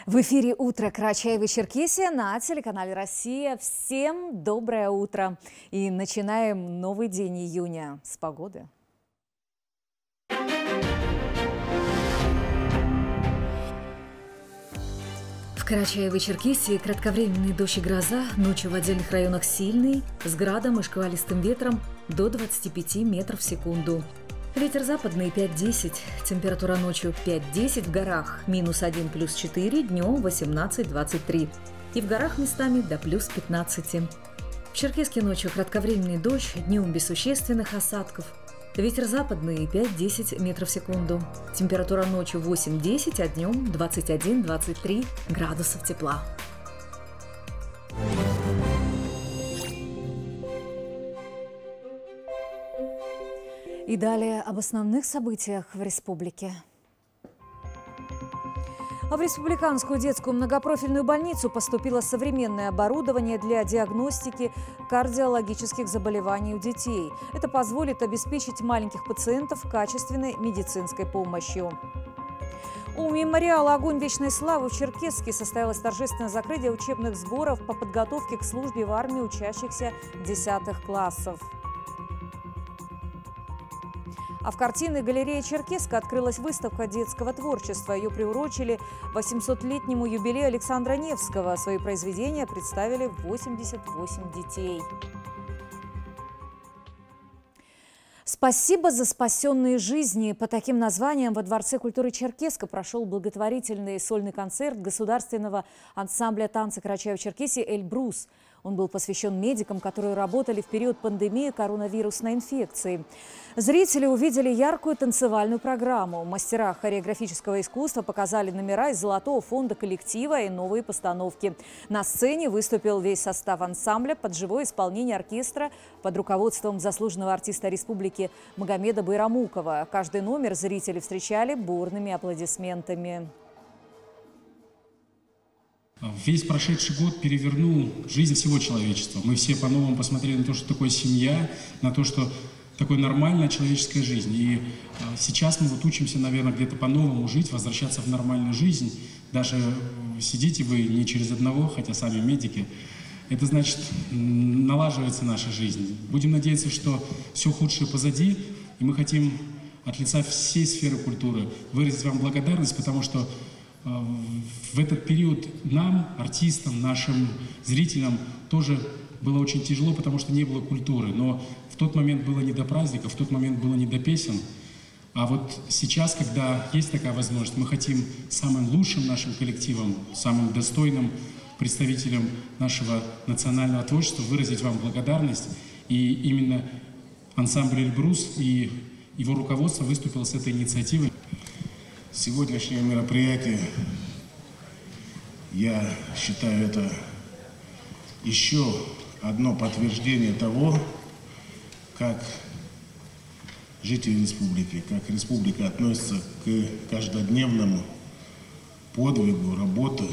В эфире «Утро Карачаево-Черкесия» на телеканале «Россия». Всем доброе утро. И начинаем новый день июня с погоды. В Карачаево-Черкесии кратковременный дождь и гроза, ночью в отдельных районах сильный, с градом и шквалистым ветром до 25 метров в секунду. Ветер западный 5-10, температура ночью 5-10, в горах -1 +4, днем 18-23. И в горах местами до +15. В Черкеске ночью кратковременный дождь, днем без существенных осадков. Ветер западный 5-10 метров в секунду. Температура ночью 8-10, а днем 21-23 градусов тепла. И далее об основных событиях в республике. А в Республиканскую детскую многопрофильную больницу поступило современное оборудование для диагностики кардиологических заболеваний у детей. Это позволит обеспечить маленьких пациентов качественной медицинской помощью. У мемориала «Огонь вечной славы» в Черкесске состоялось торжественное закрытие учебных сборов по подготовке к службе в армии учащихся 10 классов. А в картинной галерее «Черкесска» открылась выставка детского творчества. Ее приурочили 800-летнему юбилею Александра Невского. Свои произведения представили 88 детей. «Спасибо за спасенные жизни». По таким названиям во Дворце культуры Черкесска прошел благотворительный сольный концерт государственного ансамбля танца Карачаево-Черкесии «Эльбрус». Он был посвящен медикам, которые работали в период пандемии коронавирусной инфекции. Зрители увидели яркую танцевальную программу. Мастера хореографического искусства показали номера из золотого фонда коллектива и новые постановки. На сцене выступил весь состав ансамбля под живое исполнение оркестра под руководством заслуженного артиста республики Магомеда Байрамукова. Каждый номер зрители встречали бурными аплодисментами. Весь прошедший год перевернул жизнь всего человечества. Мы все по-новому посмотрели на то, что такое семья, на то, что такое нормальная человеческая жизнь. И сейчас мы вот учимся, наверное, где-то по-новому жить, возвращаться в нормальную жизнь. Даже сидите вы не через одного, хотя сами медики. Это значит, налаживается наша жизнь. Будем надеяться, что все худшее позади. И мы хотим от лица всей сферы культуры выразить вам благодарность, потому что в этот период нам, артистам, нашим зрителям тоже было очень тяжело, потому что не было культуры. Но в тот момент было не до праздников, в тот момент было не до песен. А вот сейчас, когда есть такая возможность, мы хотим самым лучшим нашим коллективом, самым достойным представителям нашего национального творчества выразить вам благодарность. И именно ансамбль «Эльбрус» и его руководство выступило с этой инициативой. Сегодняшнее мероприятие, я считаю, это еще одно подтверждение того, как жители республики, как республика относится к каждодневному подвигу, работе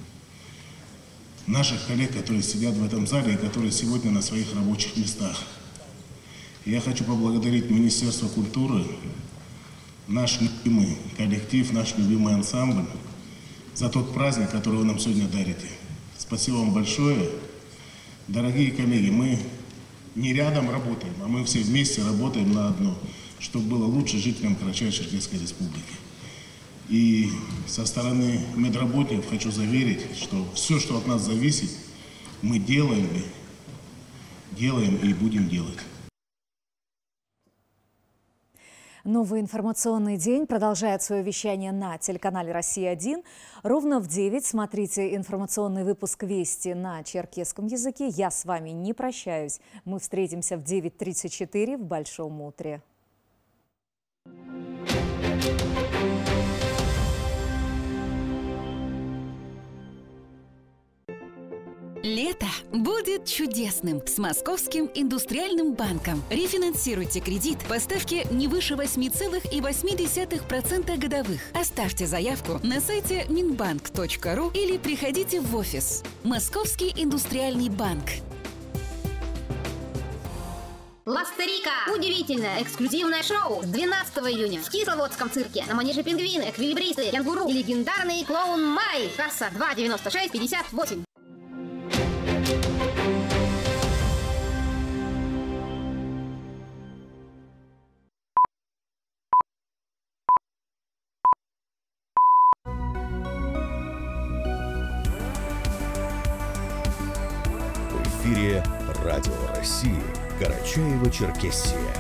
наших коллег, которые сидят в этом зале и которые сегодня на своих рабочих местах. Я хочу поблагодарить Министерство культуры, наш любимый коллектив, наш любимый ансамбль за тот праздник, который вы нам сегодня дарите. Спасибо вам большое. Дорогие коллеги, мы не рядом работаем, а мы все вместе работаем на одно, чтобы было лучше жителям Карачаево-Черкесской республики. И со стороны медработников хочу заверить, что все, что от нас зависит, мы делаем и будем делать. Новый информационный день продолжает свое вещание на телеканале «Россия-1». Ровно в 9 смотрите информационный выпуск «Вести» на черкесском языке. Я с вами не прощаюсь. Мы встретимся в 9:34 в Большом утре. Лето будет чудесным с Московским индустриальным банком. Рефинансируйте кредит по ставке не выше 8,8% годовых. Оставьте заявку на сайте minbank.ru или приходите в офис. Московский индустриальный банк. Ластерика. Удивительное эксклюзивное шоу с 12 июня в Кисловодском цирке. На манеже пингвины, эквилибристы, кенгуру и легендарный клоун Май. Касса 2,96,58. В эфире Радио России, Карачаево-Черкесия.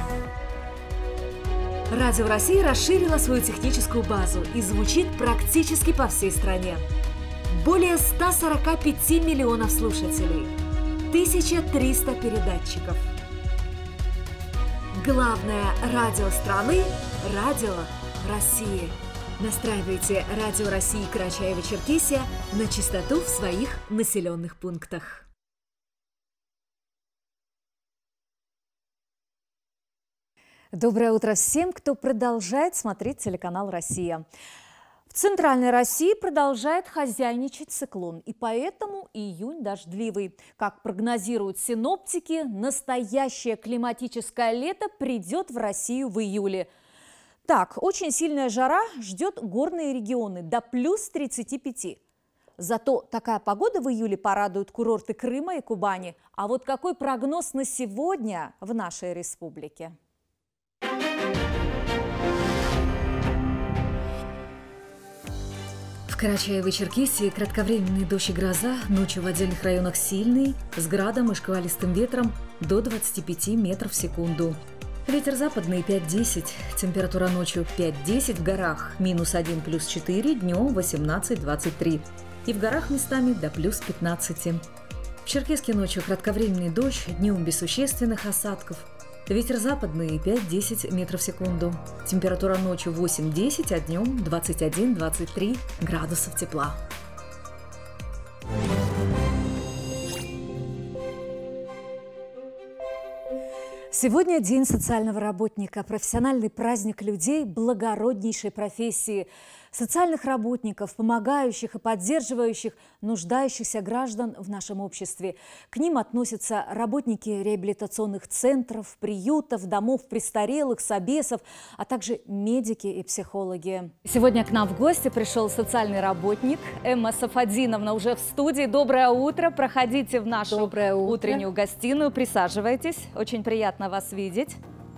Радио России расширило свою техническую базу и звучит практически по всей стране. Более 145 миллионов слушателей, 1300 передатчиков. Главное радио страны – Радио России. Настраивайте Радио России Карачаево-Черкесия на частоту в своих населенных пунктах. Доброе утро всем, кто продолжает смотреть телеканал «Россия». В Центральной России продолжает хозяйничать циклон, и поэтому июнь дождливый. Как прогнозируют синоптики, настоящее климатическое лето придет в Россию в июле. Так, очень сильная жара ждет горные регионы до плюс 35. Зато такая погода в июле порадует курорты Крыма и Кубани. А вот какой прогноз на сегодня в нашей республике? В Карачаево-Черкесии кратковременный дождь и гроза, ночью в отдельных районах сильный, с градом и шквалистым ветром до 25 метров в секунду. Ветер западный 5-10, температура ночью 5-10 в горах, -1 плюс 4, днем 18-23. И в горах местами до плюс 15. В Черкеске ночью кратковременный дождь, днем без существенных осадков. Ветер западный 5-10 метров в секунду. Температура ночью 8-10, а днем 21-23 градусов тепла. Сегодня День социального работника, профессиональный праздник людей благороднейшей профессии, социальных работников, помогающих и поддерживающих нуждающихся граждан в нашем обществе. К ним относятся работники реабилитационных центров, приютов, домов престарелых, собесов, а также медики и психологи. Сегодня к нам в гости пришел социальный работник Эмма Сафадиновна уже в студии. Доброе утро, проходите в нашу утреннюю гостиную, присаживайтесь. Очень приятно вас видеть.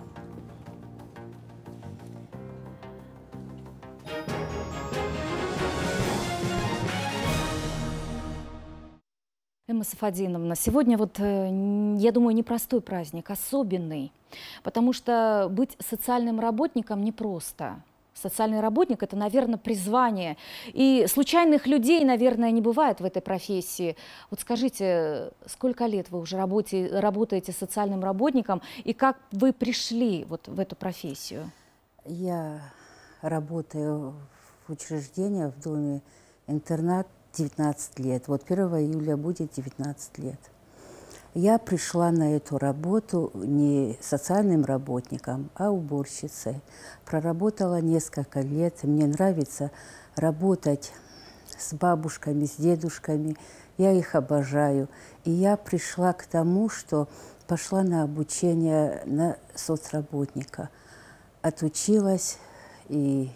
Эмма Сафадиновна, сегодня я думаю, непростой праздник, особенный, потому что быть социальным работником непросто. Социальный работник – это, наверное, призвание. И случайных людей, наверное, не бывает в этой профессии. Вот скажите, сколько лет вы уже работаете социальным работником, и как вы пришли в эту профессию? Я работаю в учреждении, в доме-интернат 19 лет. Вот 1 июля будет 19 лет. Я пришла на эту работу не социальным работником, а уборщицей. Проработала несколько лет. Мне нравится работать с бабушками, с дедушками. Я их обожаю. И я пришла к тому, что пошла на обучение на соцработника. Отучилась и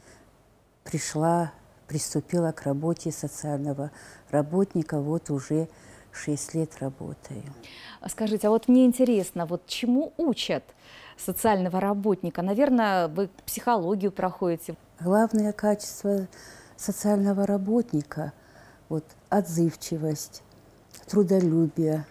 приступила к работе социального работника. Вот уже 6 лет работаю. Скажите, а вот мне интересно, чему учат социального работника? Наверное, вы психологию проходите. Главное качество социального работника – отзывчивость, трудолюбие,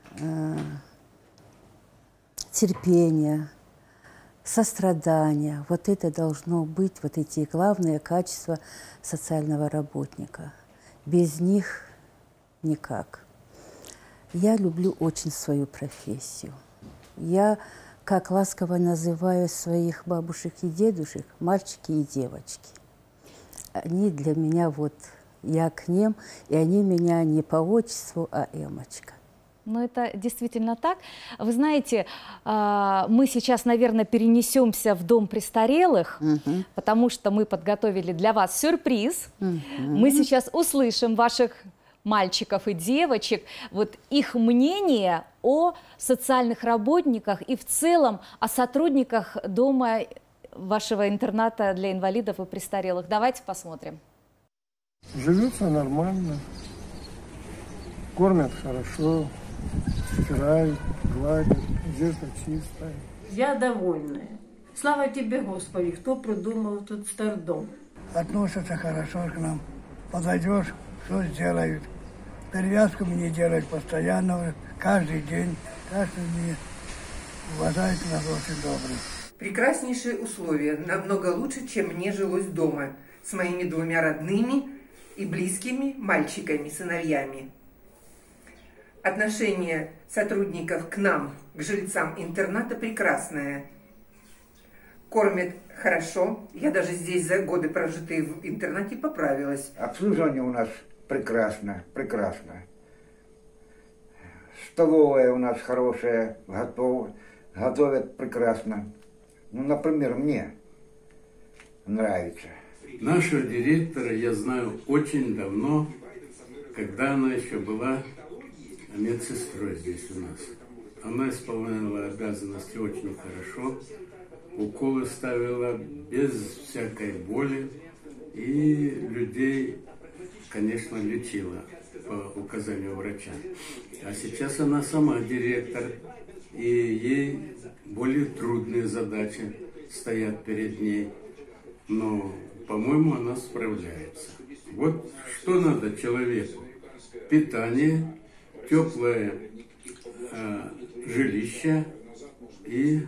терпение, сострадание. Вот это должно быть, эти главные качества социального работника. Без них никак. Я люблю очень свою профессию. Я, как ласково называю своих бабушек и дедушек, мальчики и девочки. Они для меня, я к ним, и они меня не по отчеству, а Эмочка. Ну, это действительно так. Вы знаете, мы сейчас, наверное, перенесемся в дом престарелых, потому что мы подготовили для вас сюрприз. Мы сейчас услышим ваших мальчиков и девочек, вот их мнение о социальных работниках и в целом о сотрудниках дома вашего интерната для инвалидов и престарелых. Давайте посмотрим. Живется нормально, кормят хорошо, стирают, гладят, одежда чистая. Я довольная. Слава тебе, Господи, кто придумал этот стардом. Относятся хорошо к нам. Подойдешь, все сделают. Перевязку мне делают постоянно, каждый день, каждый день. Уважают нас очень добрые. Прекраснейшие условия, намного лучше, чем мне жилось дома, с моими двумя родными и близкими мальчиками, сыновьями. Отношение сотрудников к нам, к жильцам интерната, прекрасное. Кормят хорошо. Я даже здесь за годы, прожитые в интернате, поправилась. Обслуживание у нас прекрасно, прекрасно. Столовая у нас хорошая, готовят прекрасно. Ну, например, мне нравится. Нашего директора я знаю очень давно, когда она еще была медсестрой здесь у нас. Она исполняла обязанности очень хорошо, уколы ставила без всякой боли и людей, конечно, лечила по указанию врача. А сейчас она сама директор, и ей более трудные задачи стоят перед ней. Но, по-моему, она справляется. Вот что надо человеку? Питание, теплое жилище и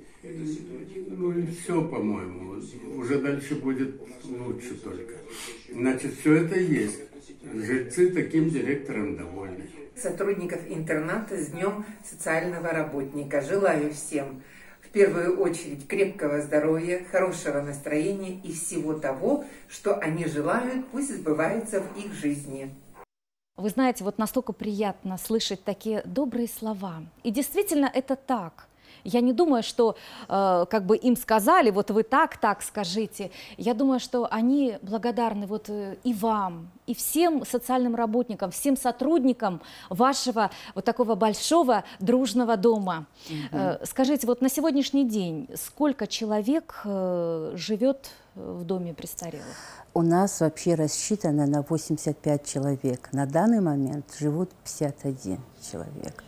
все, по-моему. Уже дальше будет лучше только. Значит, все это есть. Жильцы таким директором довольны. Сотрудников интерната с Днем социального работника. Желаю всем в первую очередь крепкого здоровья, хорошего настроения и всего того, что они желают, пусть сбывается в их жизни. Вы знаете, вот настолько приятно слышать такие добрые слова. И действительно это так. Я не думаю, что как бы им сказали, вот вы так скажите. Я думаю, что они благодарны вот и вам, и всем социальным работникам, всем сотрудникам вашего вот такого большого дружного дома. Скажите, вот на сегодняшний день сколько человек живет в доме престарелых? У нас вообще рассчитано на 85 человек. На данный момент живут 51 человек.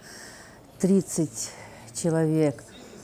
30 человек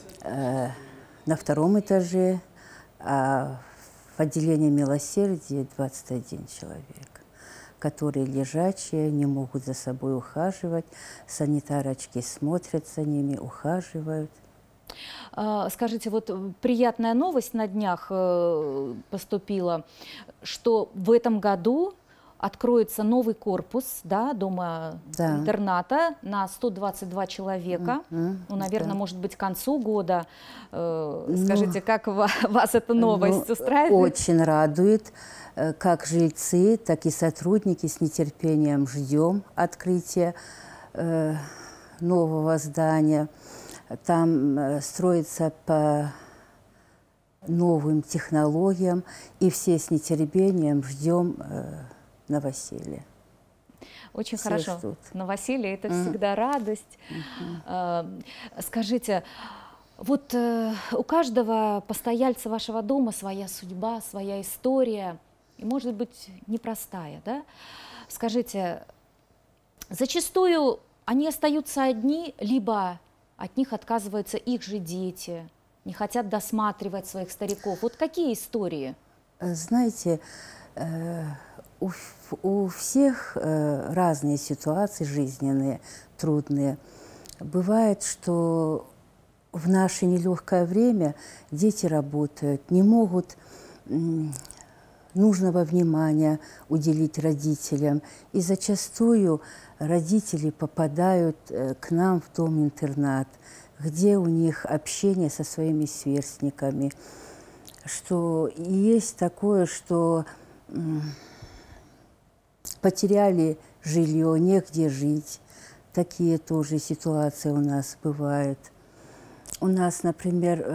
на втором этаже, а в отделении милосердия 21 человек, которые лежачие, не могут за собой ухаживать, санитарочки смотрят за ними, ухаживают. Скажите, вот приятная новость на днях поступила, что в этом году откроется новый корпус, да, дома-интерната на 122 человека. Ну, наверное, может быть, к концу года. Скажите, как вас эта новость устраивает? Очень радует. Как жильцы, так и сотрудники с нетерпением ждем открытия нового здания. Там строится по новым технологиям, и все с нетерпением ждем новоселье. Очень все хорошо. Ждут. Новоселье – это всегда радость. Скажите, вот у каждого постояльца вашего дома своя судьба, своя история, и, может быть, непростая, да? Скажите, зачастую они остаются одни, либо от них отказываются их же дети, не хотят досматривать своих стариков. Вот какие истории? Знаете, у всех разные ситуации жизненные, трудные. Бывает, что в наше нелегкое время дети работают, не могут нужного внимания уделить родителям. И зачастую родители попадают к нам в дом-интернат, где у них общение со своими сверстниками. Что есть такое, что потеряли жилье, негде жить. Такие тоже ситуации у нас бывают. У нас, например,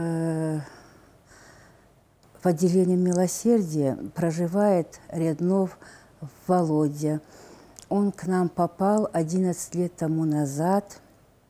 в отделении милосердия проживает Ряднов Володя. Он к нам попал 11 лет тому назад.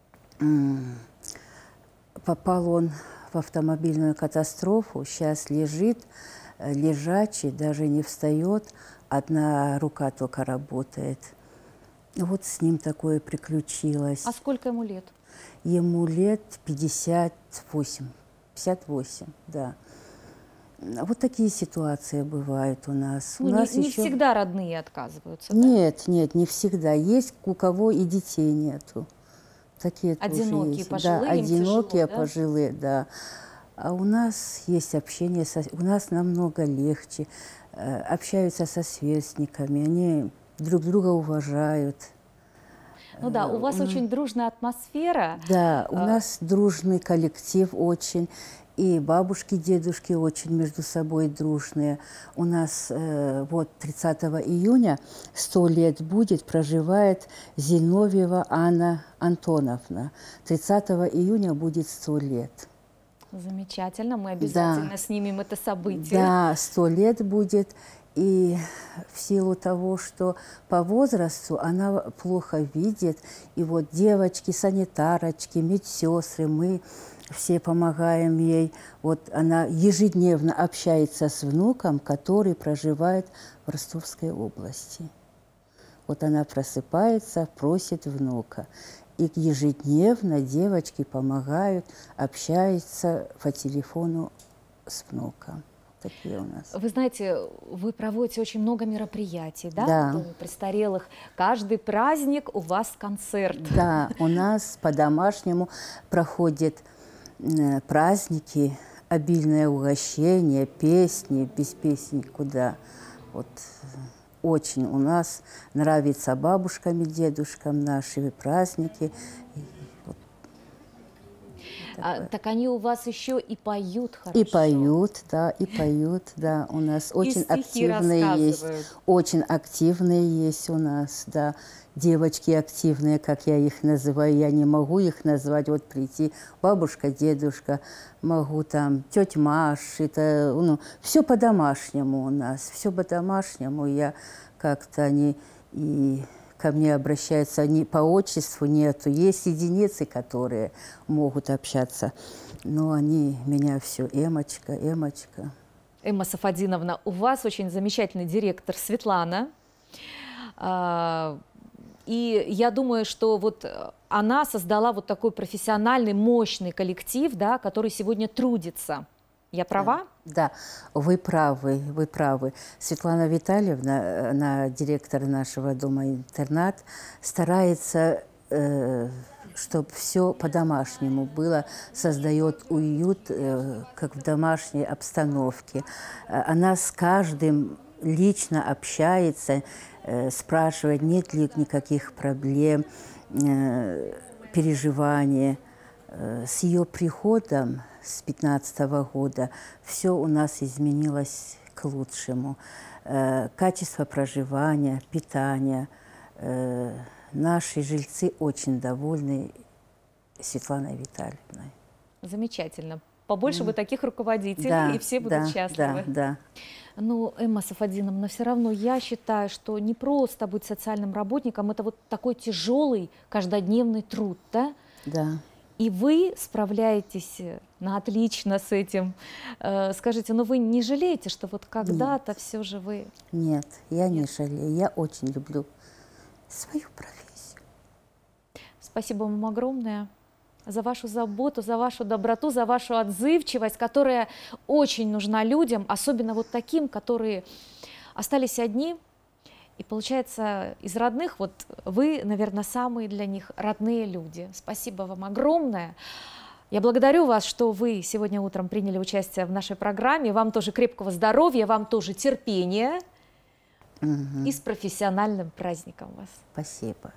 Попал он в автомобильную катастрофу. Сейчас лежит, лежачий, даже не встает. Одна рука только работает. Вот с ним такое приключилось. А сколько ему лет? Ему лет 58. 58, да. Вот такие ситуации бывают у нас. Ну, у нас не еще... всегда родные отказываются. Нет, да? Нет, не всегда. Есть у кого и детей нету. Такие одинокие, тоже есть. пожилые, да, одинокие, тяжело, да? пожилые, да. А у нас есть общение, у нас намного легче. Общаются со сверстниками, они друг друга уважают. Ну да, у вас очень дружная атмосфера. Да, у нас дружный коллектив очень. И бабушки, дедушки очень между собой дружные. У нас вот 30 июня 100 лет будет, проживает Зиновьева Анна Антоновна. 30 июня будет 100 лет. Замечательно, мы обязательно снимем это событие. Да, 100 лет будет. И в силу того, что по возрасту она плохо видит, и вот девочки, санитарочки, медсестры, мы все помогаем ей. Вот она ежедневно общается с внуком, который проживает в Ростовской области. Вот она просыпается, просит внука. И ежедневно девочки помогают, общаются по телефону с внуком. Такие у нас. Вы знаете, вы проводите очень много мероприятий, да? Да. В доме престарелых. Каждый праздник у вас концерт. Да, у нас по-домашнему проходят праздники, обильное угощение, песни, без песни куда. Вот очень у нас нравится бабушкам и дедушкам наши праздники. Так они у вас еще и поют хорошо. И поют, да, у нас очень активные есть. Очень активные есть у нас, да. Девочки активные, как я их называю, я не могу их назвать, вот прийти, бабушка, дедушка, могу там, тетя Маш, это, ну, все по-домашнему у нас, все по-домашнему, я как-то они и ко мне обращаются, они по отчеству нету, есть единицы, которые могут общаться, но они меня все, Эмочка, Эмочка. Эмма Сафадиновна, у вас очень замечательный директор Светлана. И я думаю, что вот она создала вот такой профессиональный, мощный коллектив, да, который сегодня трудится. Я права? Да, вы правы, вы правы. Светлана Витальевна, она директор нашего дома-интернат, старается, чтобы все по-домашнему было, создает уют, как в домашней обстановке. Она с каждым лично общается, спрашивает, нет ли никаких проблем, переживаний. С ее приходом с 2015 года все у нас изменилось к лучшему. Качество проживания, питания. Наши жильцы очень довольны Светланой Витальевной. Замечательно. Побольше бы таких руководителей, да, и все будут счастливы. Да. Ну, Эмма Сафадиновна, все равно я считаю, что не просто быть социальным работником, это вот такой тяжелый каждодневный труд, да? Да. И вы справляетесь отлично с этим. Скажите, но вы не жалеете, что вот когда-то все же вы... Нет, я не жалею. Я очень люблю свою профессию. Спасибо вам огромное за вашу заботу, за вашу доброту, за вашу отзывчивость, которая очень нужна людям, особенно вот таким, которые остались одни. И получается, из родных, вот вы, наверное, самые для них родные люди. Спасибо вам огромное. Я благодарю вас, что вы сегодня утром приняли участие в нашей программе. Вам тоже крепкого здоровья, вам тоже терпения. И с профессиональным праздником вас. Спасибо.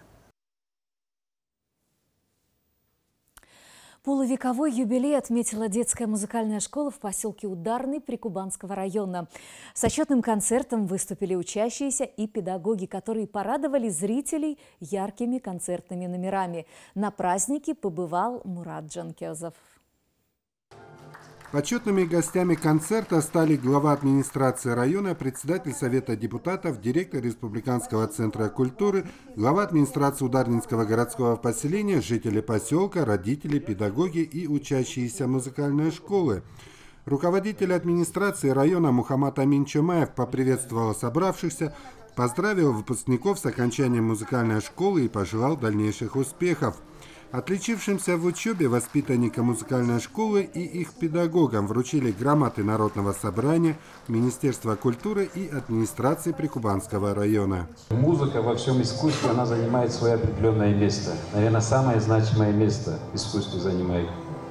Полувековой юбилей отметила детская музыкальная школа в поселке Ударный Прикубанского района. С отчетным концертом выступили учащиеся и педагоги, которые порадовали зрителей яркими концертными номерами. На празднике побывал Мурат Джанкезов. Почетными гостями концерта стали глава администрации района, председатель Совета депутатов, директор Республиканского центра культуры, глава администрации Ударнинского городского поселения, жители поселка, родители, педагоги и учащиеся музыкальной школы. Руководитель администрации района Мухаммад Амин Чумаев поприветствовал собравшихся, поздравил выпускников с окончанием музыкальной школы и пожелал дальнейших успехов. Отличившимся в учебе воспитанникам музыкальной школы и их педагогам вручили грамоты Народного собрания, Министерства культуры и администрации Прикубанского района. Музыка во всем искусстве, она занимает свое определенное место. Наверное, самое значимое место в искусстве занимает.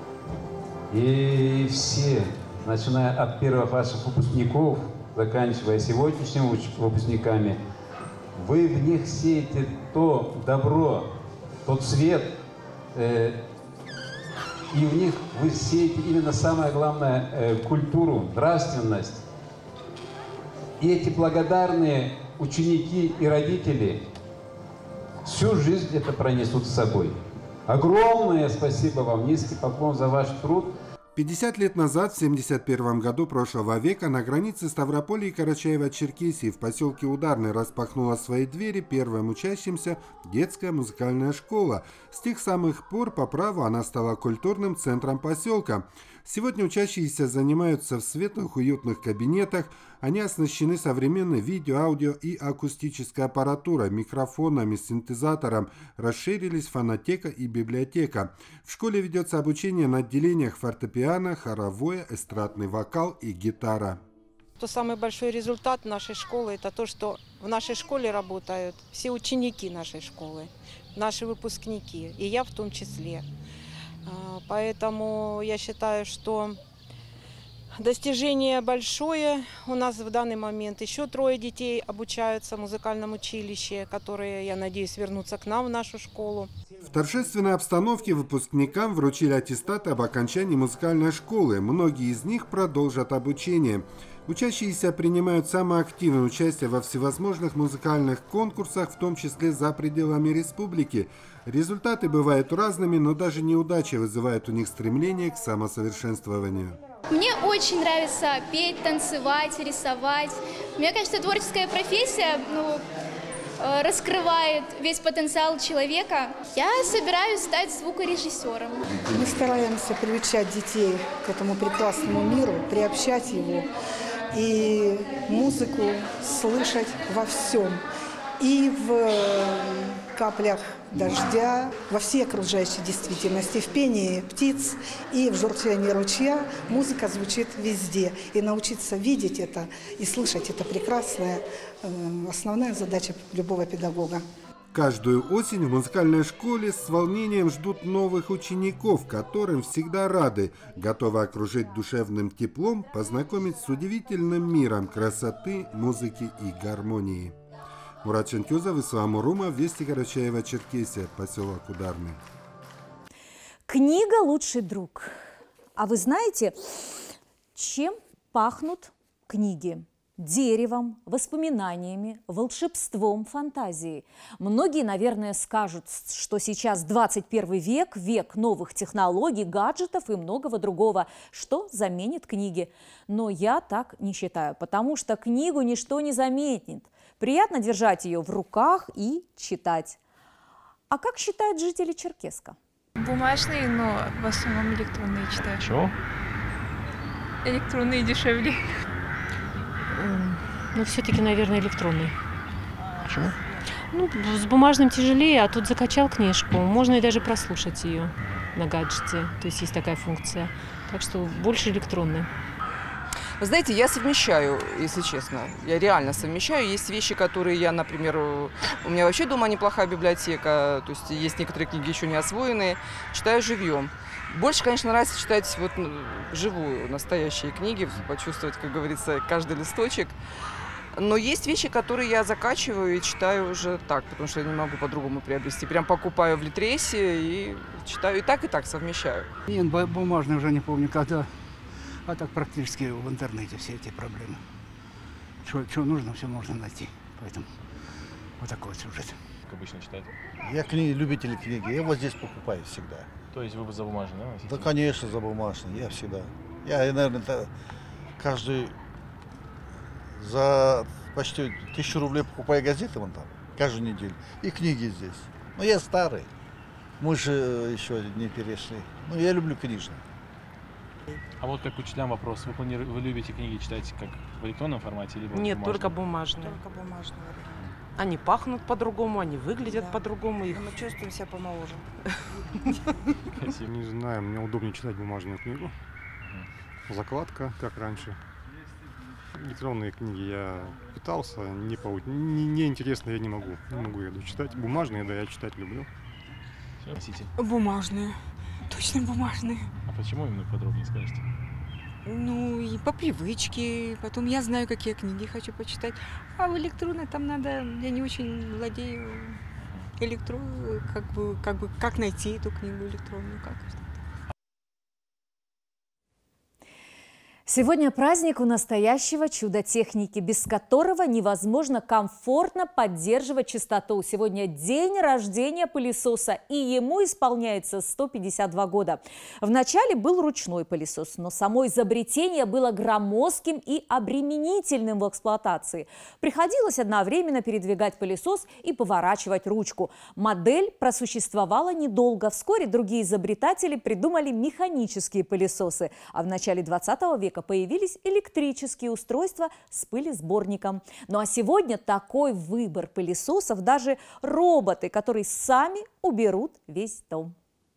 И все, начиная от первых ваших выпускников, заканчивая сегодняшними выпускниками, вы в них сеете то добро, тот свет, и в них вы сеете именно самое главное культуру, нравственность. И эти благодарные ученики и родители всю жизнь это пронесут с собой. Огромное спасибо вам, низкий поклон за ваш труд. 50 лет назад, в 1971 году прошлого века, на границе Ставрополя и Карачаева-Черкесии в поселке Ударный распахнула свои двери первым учащимся детская музыкальная школа. С тех самых пор по праву она стала культурным центром поселка. Сегодня учащиеся занимаются в светлых, уютных кабинетах. Они оснащены современной видео, аудио и акустической аппаратурой, микрофонами, синтезатором. Расширились фонотека и библиотека. В школе ведется обучение на отделениях фортепиано, хоровое, эстрадный вокал и гитара. Самый большой результат нашей школы – это то, что в нашей школе работают все ученики нашей школы, наши выпускники, и я в том числе. Поэтому я считаю, что достижение большое. У нас в данный момент еще 3 детей обучаются в музыкальном училище, которые, я надеюсь, вернутся к нам в нашу школу. В торжественной обстановке выпускникам вручили аттестаты об окончании музыкальной школы. Многие из них продолжат обучение. Учащиеся принимают самое активное участие во всевозможных музыкальных конкурсах, в том числе за пределами республики. Результаты бывают разными, но даже неудачи вызывают у них стремление к самосовершенствованию. Мне очень нравится петь, танцевать, рисовать. Мне кажется, творческая профессия раскрывает весь потенциал человека. Я собираюсь стать звукорежиссером. Мы стараемся приучать детей к этому прекрасному миру, приобщать его и музыку слышать во всем. И в каплях дождя, во всей окружающей действительности, в пении птиц и в журчании ручья музыка звучит везде. И научиться видеть это и слышать это прекрасное – основная задача любого педагога. Каждую осень в музыкальной школе с волнением ждут новых учеников, которым всегда рады, готовы окружить душевным теплом, познакомить с удивительным миром красоты, музыки и гармонии. Мурат Шенкюзов, Ислам Урумов, Вести Карачаева-Черкесия, поселок Ударный. Книга – лучший друг. А вы знаете, чем пахнут книги? Деревом, воспоминаниями, волшебством, фантазией. Многие, наверное, скажут, что сейчас 21 век, век новых технологий, гаджетов и многого другого, что заменит книги. Но я так не считаю, потому что книгу ничто не заменит. Приятно держать ее в руках и читать. А как считают жители Черкесска? Бумажные, но в основном электронные читаю. Чего? Электронные дешевле. Ну, все-таки, наверное, электронный. Почему? Ну, с бумажным тяжелее, а тут закачал книжку. Можно и даже прослушать ее на гаджете. То есть есть такая функция. Так что больше электронный. Вы знаете, я совмещаю, если честно. Я реально совмещаю. Есть вещи, которые я, например, у меня вообще дома неплохая библиотека. То есть есть некоторые книги еще не освоенные. Читаю живьем. Больше, конечно, нравится читать вот живую, настоящие книги, почувствовать, как говорится, каждый листочек. Но есть вещи, которые я закачиваю и читаю уже так, потому что я не могу по-другому приобрести. Прям покупаю в Литресе и читаю и так совмещаю. Нет, бумажный уже не помню, когда. А так практически в интернете все эти проблемы. Что нужно, все можно найти. Поэтому вот такой вот сюжет. Как обычно читаете? Я любитель книги, я вот здесь покупаю всегда. То есть вы за бумажный, да? Да, конечно, за бумажный, я всегда. Я, наверное, каждый за почти 1000 рублей покупаю газеты вон там, каждую неделю. И книги здесь. Но я старый. Мы же еще не перешли. Но я люблю книжные. А вот как учителям вопрос. Вы любите книги читать как в электронном формате? Либо Нет, бумажном? только бумажные. Только бумажные. Они пахнут по-другому, они выглядят по-другому. Мы чувствуем себя помоложе. Не знаю, мне удобнее читать бумажную книгу. Закладка, как раньше. Электронные книги я пытался, неинтересно, я не могу я дочитать. Бумажные, да, я читать люблю. Бумажные, точно бумажные. А почему именно подробнее скажете? Ну, и по привычке, потом я знаю, какие книги хочу почитать. А в электронной там надо, я не очень владею как найти эту книгу электронную, как. Сегодня праздник у настоящего чуда техники, без которого невозможно комфортно поддерживать чистоту. Сегодня день рождения пылесоса, и ему исполняется 152 года. Вначале был ручной пылесос, но само изобретение было громоздким и обременительным в эксплуатации. Приходилось одновременно передвигать пылесос и поворачивать ручку. Модель просуществовала недолго. Вскоре другие изобретатели придумали механические пылесосы, а в начале 20 века появились электрические устройства с пылесборником. Ну а сегодня такой выбор пылесосов, даже роботы, которые сами уберут весь дом.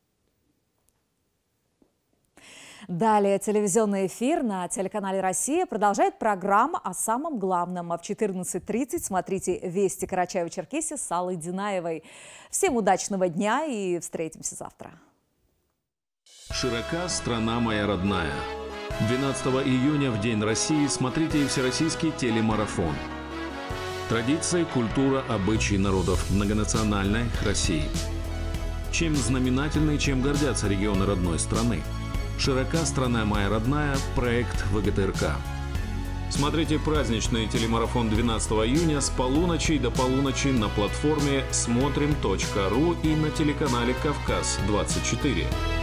Далее телевизионный эфир на телеканале «Россия» продолжает программа о самом главном. А в 14:30 смотрите «Вести Карачаево-Черкесии» с Аллой Динаевой. Всем удачного дня и встретимся завтра. Широка страна моя родная. 12 июня в День России смотрите всероссийский телемарафон. Традиции, культура, обычаи народов многонациональной России. Чем знаменательны, чем гордятся регионы родной страны. Широка страна моя родная. Проект ВГТРК. Смотрите праздничный телемарафон 12 июня с полуночи до полуночи на платформе смотрим.ру и на телеканале «Кавказ-24».